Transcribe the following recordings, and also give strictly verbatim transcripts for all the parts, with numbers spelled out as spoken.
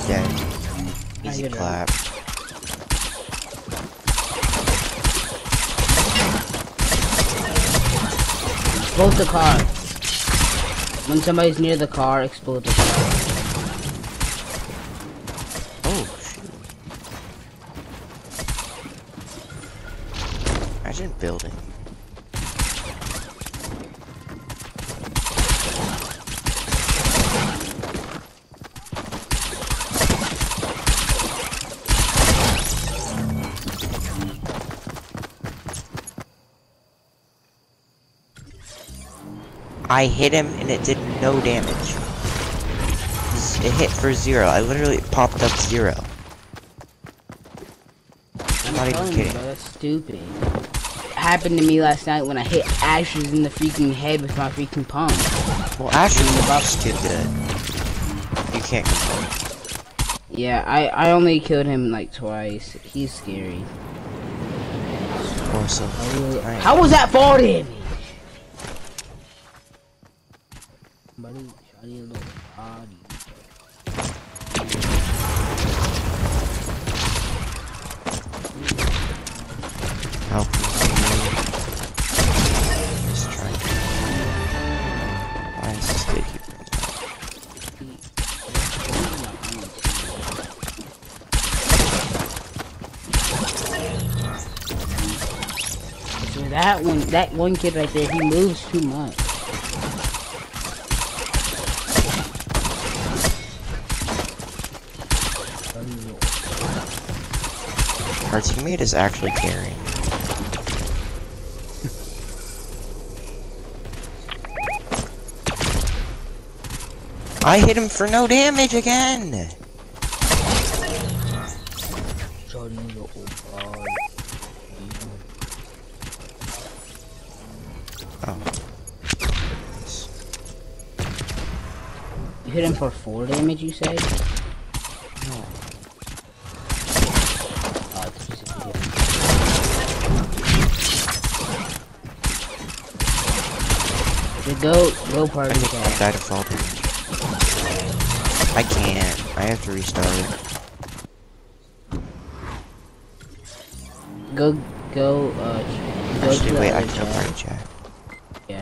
dead. I Easy get it. clap. Explode the car. When somebody's near the car, explode the car. Oh, shoot. Imagine building. I hit him and it did no damage. It hit for zero. I literally popped up zero. I'm not even kidding. Bro, that's stupid. It happened to me last night when I hit Ashes in the freaking head with my freaking pump. Well, Asher is just too good. You can't complain. Yeah, I, I only killed him like twice. He's scary. Awesome. How was that fall damage? Buddy, shawty, little body. Help me. Just trying to. Why is this kid keep bringing that? So that one, that one kid right there, he moves too much. Our teammate is actually carrying. I hit him for no damage again! Oh. You hit him for four damage, you say? No. Go, go party. I think I died of fall damage. I can't. I have to restart. Go, go, uh, go Actually, to wait, the I other can chat. party chat. Yeah.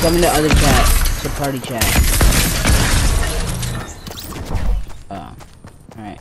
Come in the other chat. It's a party chat. Oh. Alright.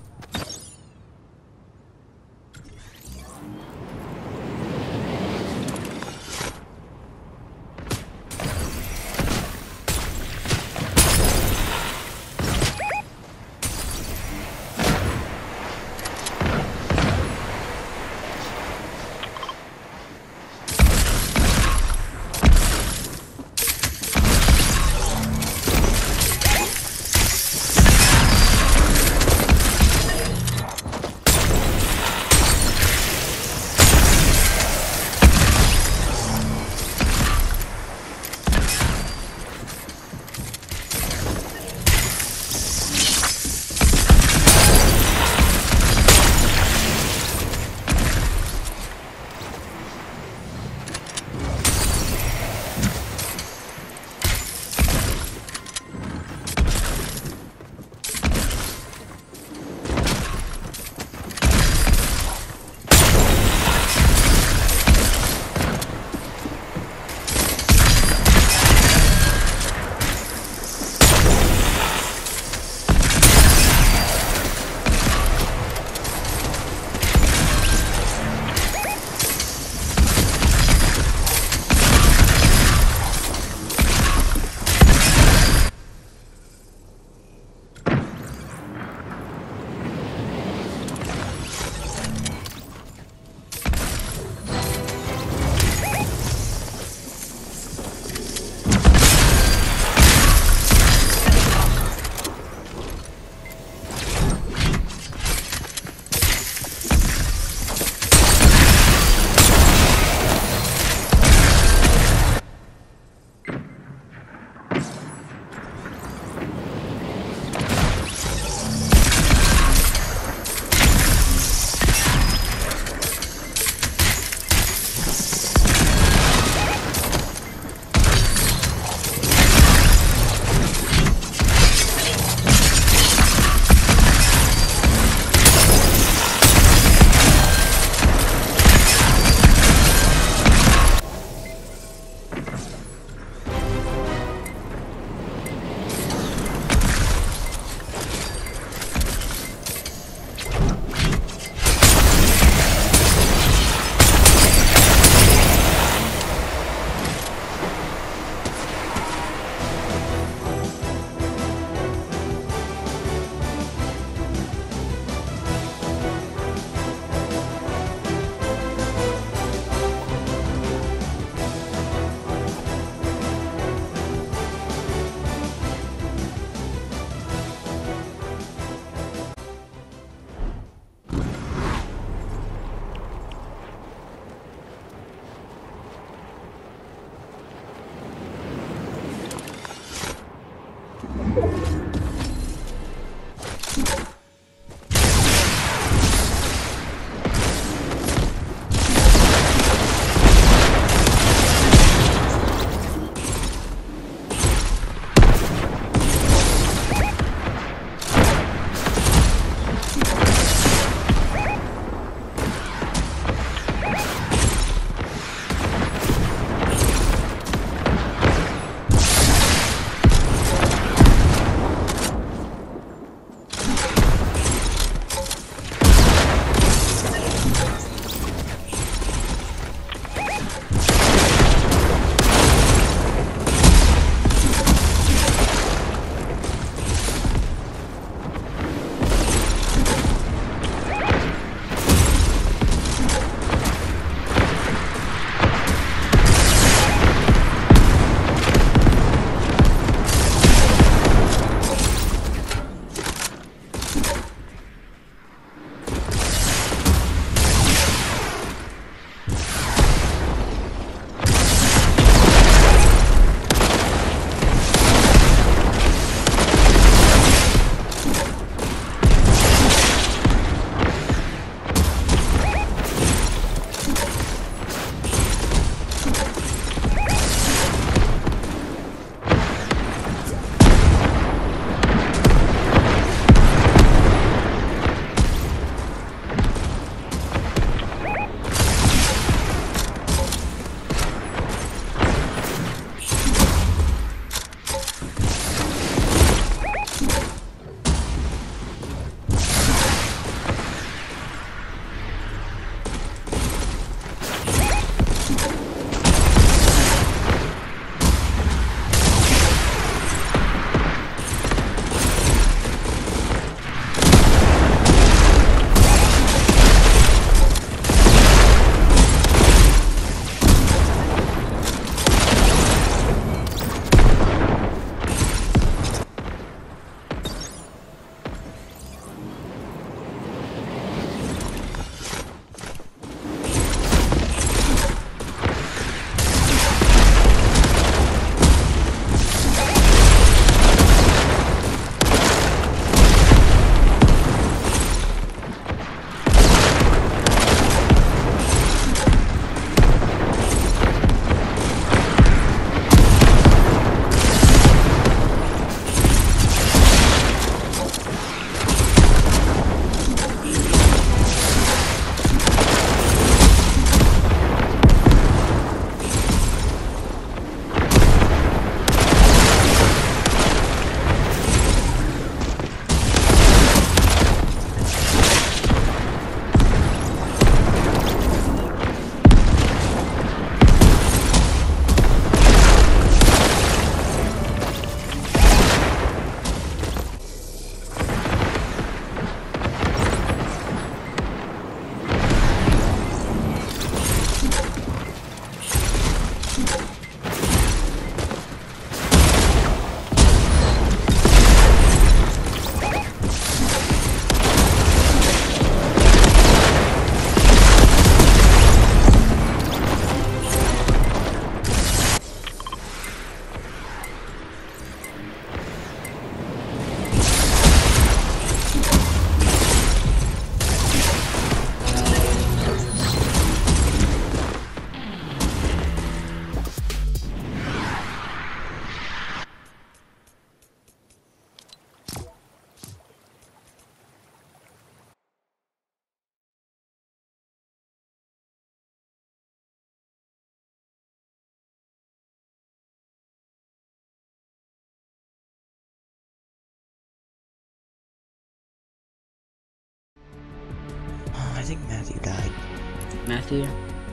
think Matthew died. Matthew.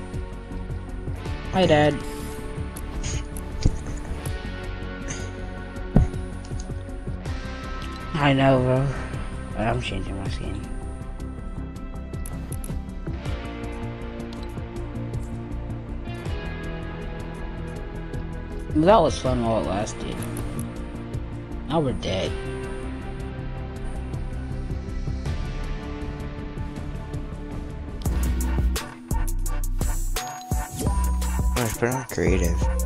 Hi, Dad. I know, bro. I'm changing my skin. That was fun while it lasted. Now we're dead. Let's put on creative.